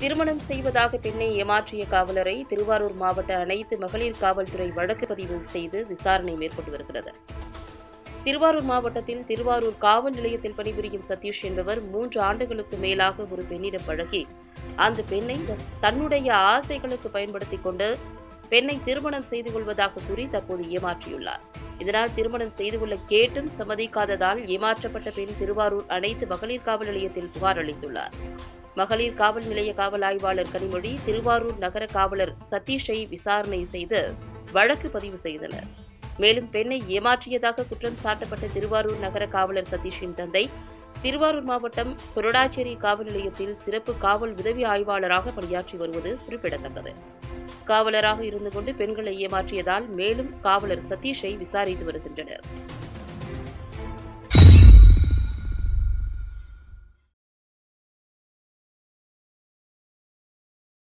திருமணம் செய்வதாக பெண்ணை ஏமாற்றிய காவலரை திருவாரூர் மாவட்ட அனைத்து மகளிர் காவல்துறை வழக்கு பதிவு செய்து விசாரணை மேற்கொண்டு வருகிறது. திருவாரூர் மாவட்டத்தில் திருவாரூர் காவல் நிலையத்தில் பணிபுரியும் சதீஷ் என்பவர் 3 ஆண்டுகளுக்கு மேலாக ஒரு பெண்ணிடம் பழகி அந்த பெண்ணை தன்னுடைய ஆசைகளுக்கு பயன்படுத்திக் கொண்டு பெண்ணை திருமணம் செய்து கொள்வதாக கூறி தற்போது ஏமாற்றியுள்ளார். இதனால் திருமணம் செய்து கொள்ள கேட்டும் சம்மதிக்காததால் ஏமாற்றப்பட்ட பெண் திருவாரூர் அனைத்து மகளிர் காவல் நிலையத்தில் புகார் அளித்துள்ளார். மகளிர் காவல் நிலைய காவல் ஆய்வாளர் கனிமொழி, திருவாரூர் நகர காவலர் சதீஷை விசாரணை செய்து வழக்கு பதிவு செய்தனர். மேலும் பெண்ணை ஏமாற்றியதாக குற்றம் சாட்டப்பட்ட திருவாரூர் நகர காவலர் சதீஷின் தந்தை திருவாரூர் மாவட்டம் கொரடாச்சேரி காவல் நிலையத்தில் சிறப்பு காவல் உதவி ஆய்வாளராக பணியாற்றி வருவது குறிப்பிடத்தக்கது. காவலராக இருந்து கொண்டு பெண்களை ஏமாற்றியதால் மேலும் காவலர் சதீஷை விசாரித்து வருகின்றனர்.